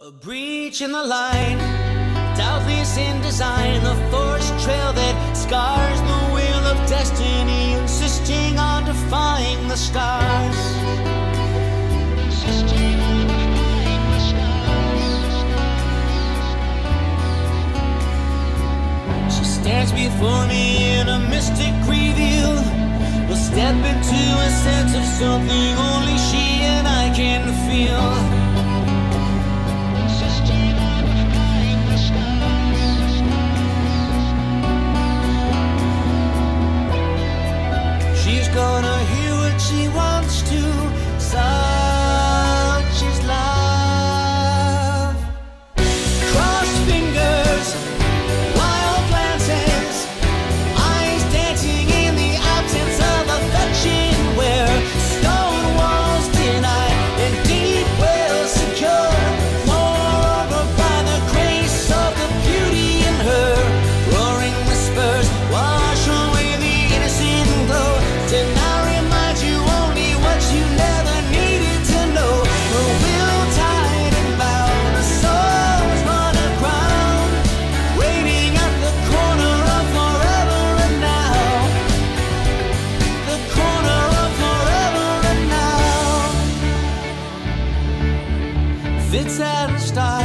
A breach in the line, doubtless in design, the forest trail that scars the wheel of destiny, insisting on defying the stars. Insisting on defying the stars. She stands before me in a mystic reveal. We'll step into a sense of something only she and I can feel. She's gonna hear what she wants to, such is love. Crossed fingers, wild glances, eyes dancing in the absence of affection, where stone walls deny and deep wells secure. Moreover, by the grace of the beauty in her, roaring whispers wash away the innocent glow. Didn't I remind you only what you never needed to know? The will tied and bound, the soul's run aground, waiting at the corner of forever and now. The corner of forever and now. Fits at a star.